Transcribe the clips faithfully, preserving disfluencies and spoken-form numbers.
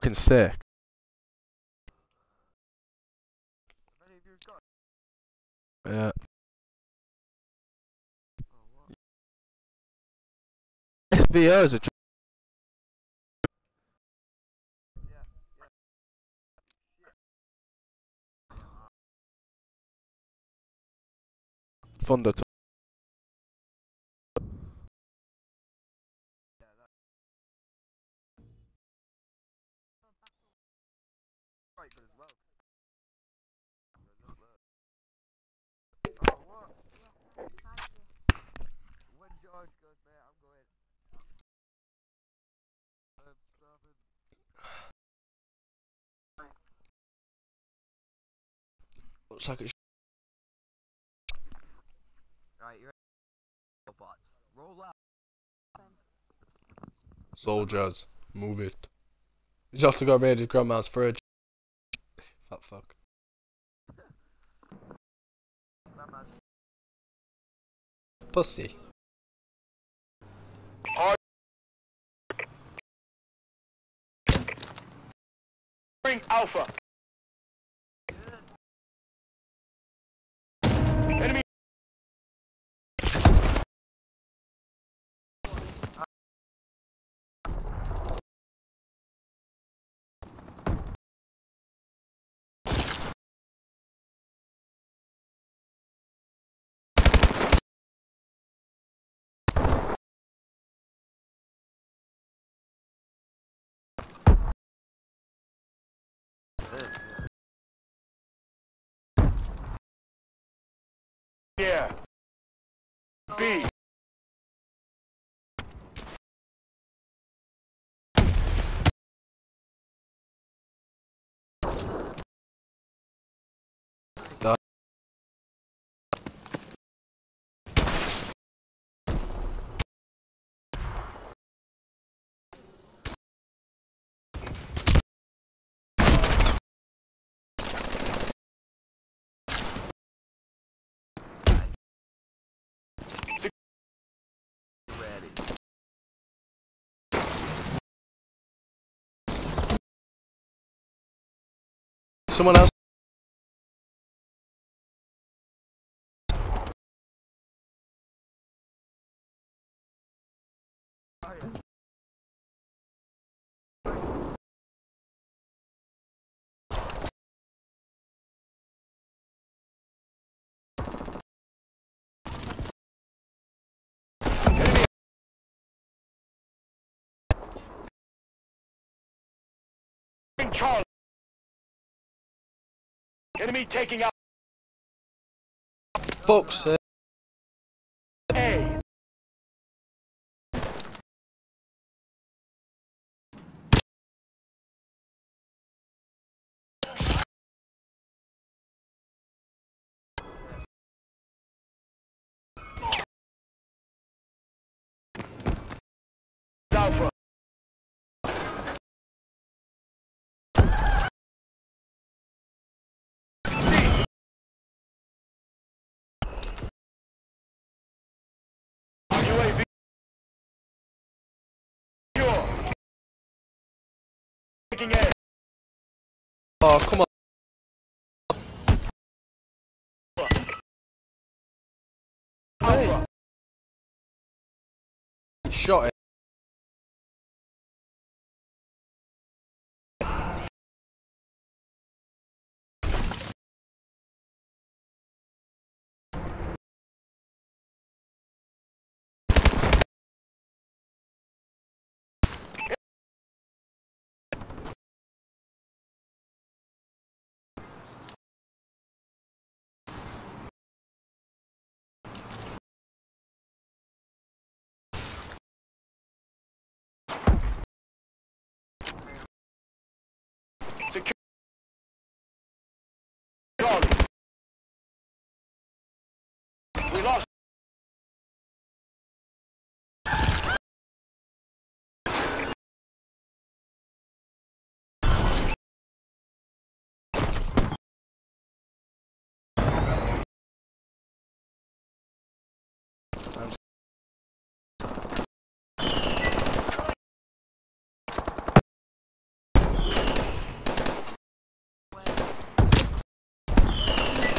fucking sick. Yeah. S V O is a Thunder. Looks like it's Alright, you're robots. Roll out. soldiers. Move it. You just have to go raid his grandma's fridge. Fat fuck. Pussy. Alpha. Enemy. Yeah. B. That Ready. someone else. Charlie. Enemy taking out Fuck's sake. A. Alpha. U A V. Pure. Taking A. Oh, come on. Alpha. Shot it.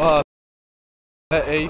Uh, at A.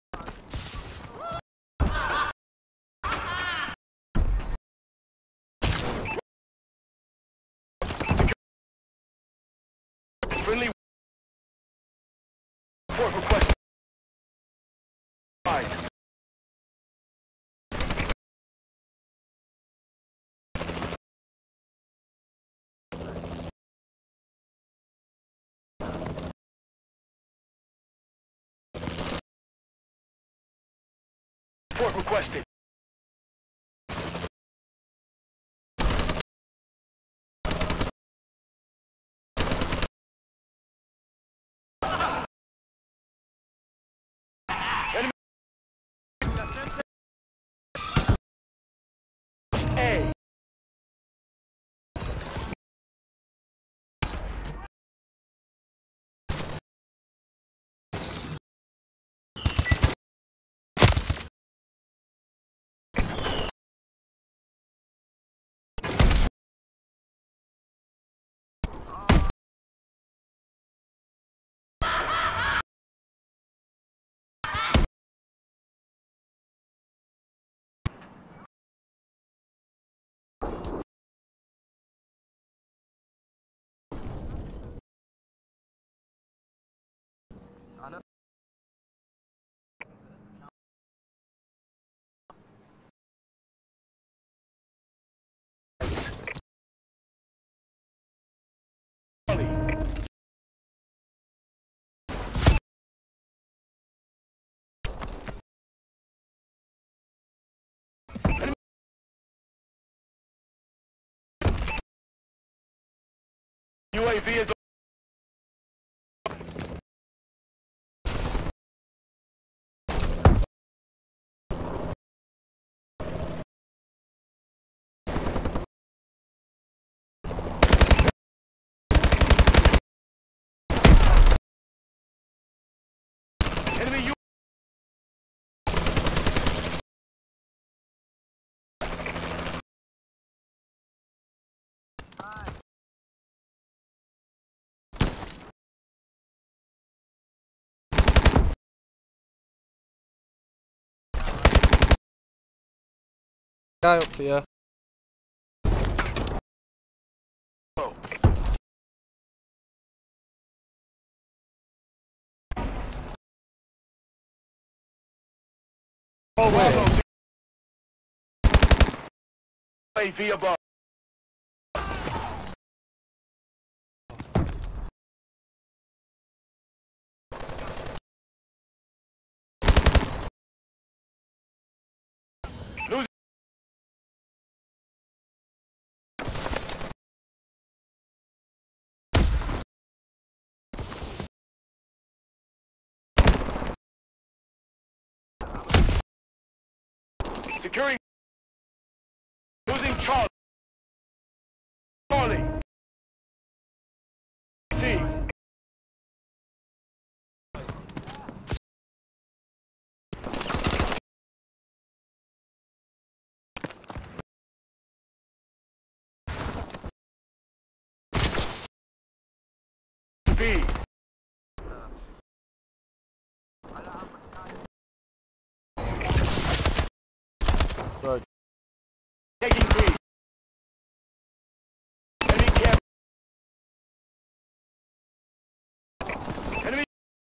Friendly report request. Right. Report requested. Enemy. A. U A V is enemy. U Guy up here. Oh wait. A V above. Losing. Securing. Losing Charlie. Charlie. C. B. Right. Taking B. Enemy camp. Enemy.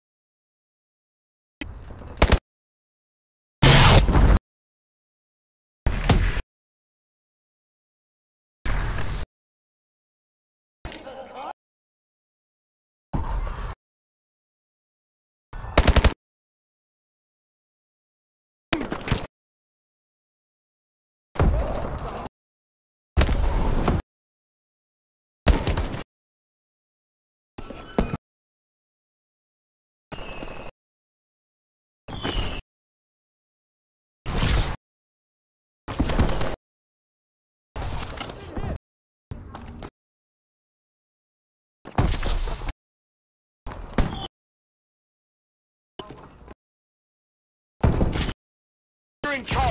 Securing Charlie.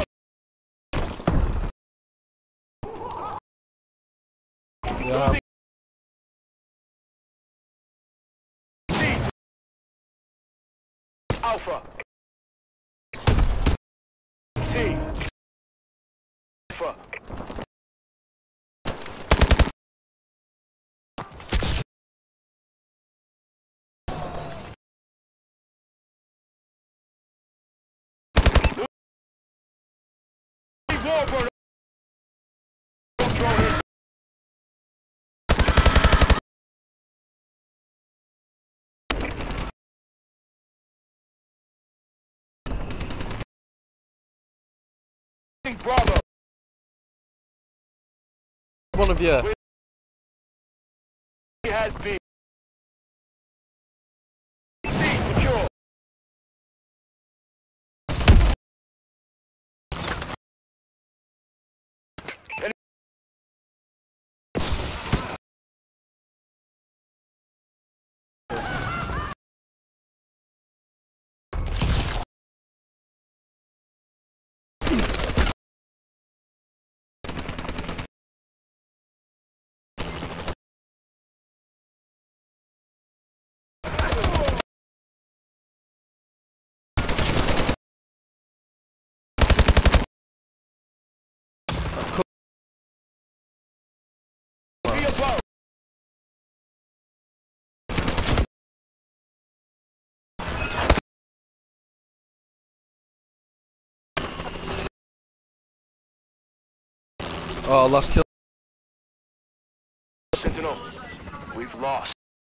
Yeah. Losing. Alpha. C. Alpha. Warburg. Control hit. Bravo. One of you. He has been. C secure. Enemy. Be above. Oh, last kill. Sentinel, we've lost.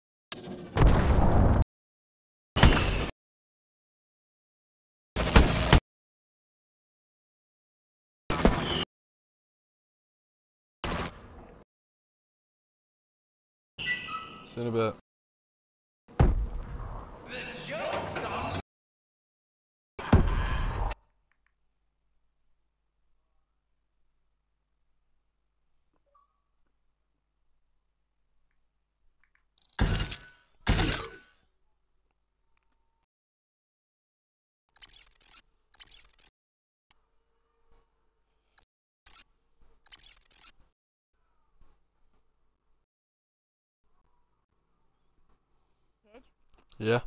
See you in a bit. Yeah.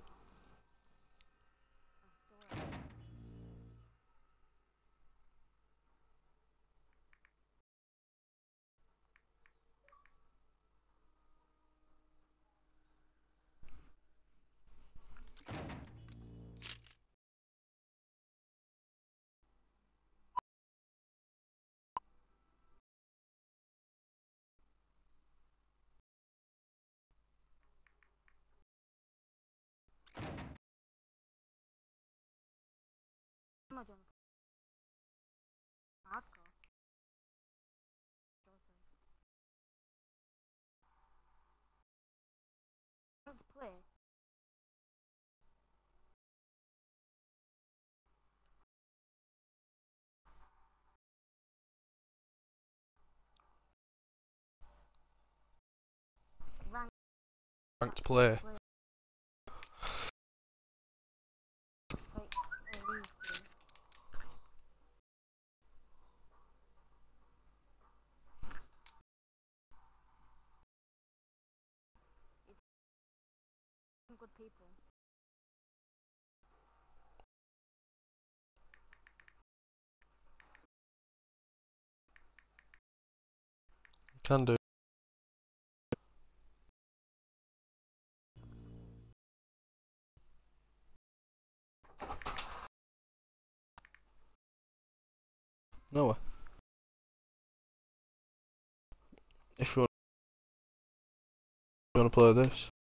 Let's play. Rank Ranked play. play. Like, a league game. Some good people. Can do. No. If you want to play this.